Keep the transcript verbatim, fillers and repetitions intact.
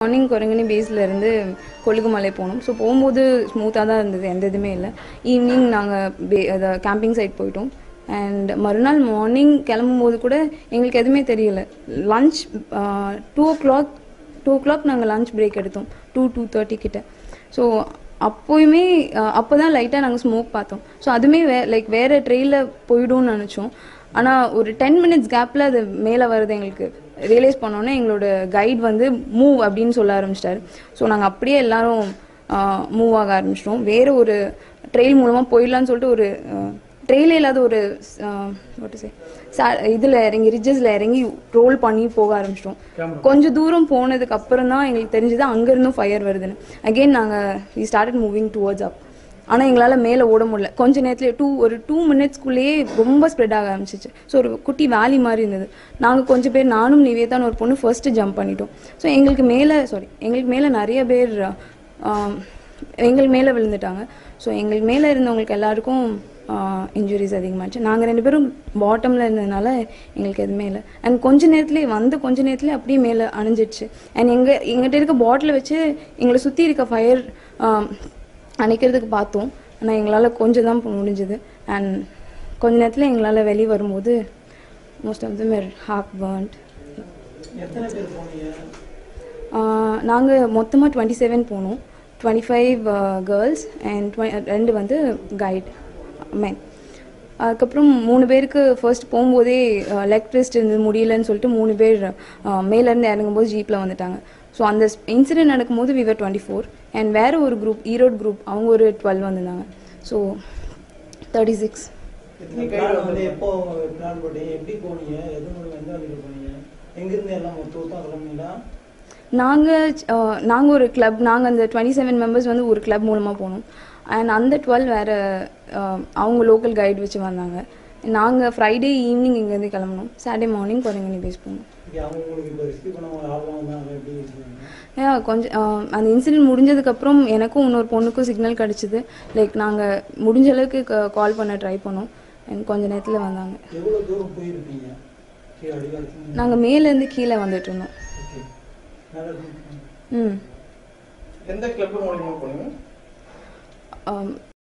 Morning Kurangani பேஸ்லேருந்து Kolukkumalai போனோம். So போகும்போது ஸ்மூத்தாக தான் இருந்தது, எந்த இதுவுமே இல்லை. ஈவினிங் நாங்கள் பே அதை கேம்பிங் சைட் போயிட்டோம். அண்ட் மறுநாள் மார்னிங் கிளம்பும்போது கூட எங்களுக்கு எதுவுமே தெரியல. Lunch two o'clock two o'clock நாங்கள் லன்ச் பிரேக் எடுத்தோம், டூ டூ தேர்ட்டி கிட்ட. ஸோ அப்போயுமே அப்போ தான் லைட்டாக நாங்கள் ஸ்மோக் பார்த்தோம். ஸோ அதுவுமே வே லைக் வேறு ட்ரெயிலில் போய்டும்னு நினச்சோம். ஆனால் ஒரு டென் மினிட்ஸ் கேப்பில் அது மேலே வருது எங்களுக்கு ரியலைஸ் பண்ணோன்னே எங்களோட கைட் வந்து மூவ் அப்படின்னு சொல்ல ஆரம்பிச்சிட்டாரு. ஸோ நாங்கள் அப்படியே எல்லோரும் மூவ் ஆக ஆரம்பிச்சிட்டோம். வேறு ஒரு ட்ரெயில் மூலமாக போயிடலான்னு சொல்லிட்டு ஒரு ட்ரெயிலே இல்லாத ஒரு சே சா இதில் இறங்கி ரிட்ஜஸில் இறங்கி ரோல் பண்ணி போக ஆரம்பிச்சிட்டோம். கொஞ்சம் தூரம் போனதுக்கு அப்புறம் தான் எங்களுக்கு தெரிஞ்சது அங்கேருந்தும் ஃபயர் வருதுன்னு. அகெயின் நாங்கள் we started moving towards up. ஆனால் எங்களால் மேலே ஓட முடியல. கொஞ்சம் நேரத்துலேயே டூ ஒரு டூ மினிட்ஸ்க்குள்ளேயே ரொம்ப ஸ்ப்ரெட் ஆக ஆரம்பிச்சிச்சு. ஸோ ஒரு குட்டி வேலி மாதிரி இருந்தது. நாங்கள் கொஞ்சம் பேர், நானும் நிவேதான் ஒரு பொண்ணு ஃபர்ஸ்ட்டு ஜம்ப் பண்ணிட்டோம். ஸோ எங்களுக்கு மேலே சாரி எங்களுக்கு மேலே நிறைய பேர் எங்களுக்கு மேலே விழுந்துட்டாங்க. ஸோ எங்களுக்கு மேலே இருந்தவங்களுக்கு எல்லாருக்கும் இன்ஜுரிஸ் அதிகமாகிடுச்சு. நாங்கள் ரெண்டு பேரும் பாட்டமில் இருந்ததுனால எங்களுக்கு எதுவுமே இல்லை. அண்ட் கொஞ்ச நேரத்துலேயே வந்து கொஞ்ச நேரத்துலேயே அப்படியே மேலே அணைஞ்சிடுச்சு. அண்ட் எங்கள் எங்கிட்ட இருக்க பாட்டிலை வச்சு எங்களை சுற்றி இருக்க ஃபயர் அணைக்கிறதுக்கு பார்த்தோம். ஆனால் எங்களால் கொஞ்சம் தான் முடிஞ்சுது. அண்ட் கொஞ்ச நேரத்தில் எங்களால் வெளியே வரும்போது most of them are half burnt. நாங்கள் மொத்தமாக டுவெண்ட்டி செவன் போனோம். டுவெண்ட்டி ஃபைவ் கேர்ள்ஸ் அண்ட் ரெண்டு வந்து கைட் மேன். அதுக்கப்புறம் மூணு பேருக்கு ஃபர்ஸ்ட் போகும்போதே லெக் ட்விஸ்ட் இருந்து முடியலன்னு சொல்லிட்டு மூணு பேர் மேலேருந்து இறங்கும்போது ஜீப்பில் வந்துட்டாங்க. ஸோ அந்த இன்சிடென்ட் நடக்கும்போது we were twenty four and வேறு ஒரு குரூப் ஈரோடு குரூப் அவங்க ஒரு டுவெல் வந்திருந்தாங்க. So thirty six. நாங்கள் நாங்கள் ஒரு கிளப் நாங்கள் அந்த டுவெண்ட்டி செவன் மெம்பர்ஸ் வந்து ஒரு கிளப் மூலமாக போனோம். அண்ட் அந்த டுவெல் வேறு அவங்க லோக்கல் கைடு வச்சு வந்தாங்க. நாங்கள் ஃப்ரைடே ஈவினிங் இங்கேருந்து கிளம்பணும். சாட்டர்டே மார்னிங் குரங்கணி பேஸ் போனோம். ஏன் கொஞ்சம் அந்த இன்சிடென்ட் முடிஞ்சதுக்கப்புறம் எனக்கும் இன்னொரு பொண்ணுக்கும் சிக்னல் கிடச்சிது. லைக் நாங்கள் முடிஞ்ச அளவுக்கு கால் பண்ண ட்ரை பண்ணோம். அண்ட் கொஞ்சம் நேரத்தில் வந்தாங்க. நாங்கள் மேலேருந்து கீழே வந்துட்டு இருந்தோம். ம் எந்த கிளப் மூலமா போனீங்க?